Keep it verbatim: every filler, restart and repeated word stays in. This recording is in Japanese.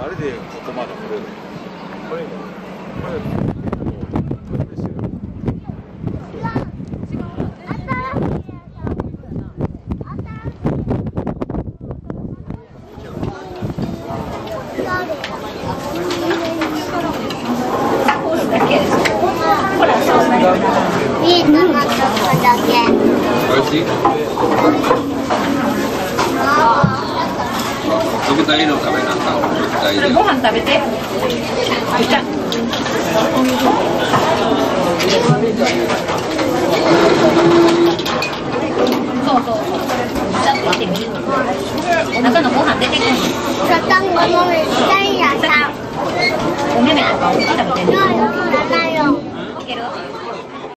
あれでここまで来れる。これこれこれですよ。 いいな、またこれだけ。 おいしい？食材の食べなんか食材で。 ご飯食べて。そうそう。ちょっと見てみる。中のご飯出てくる。 サタンゴのめっちゃいいやさ。 おめめとかお肉食べて。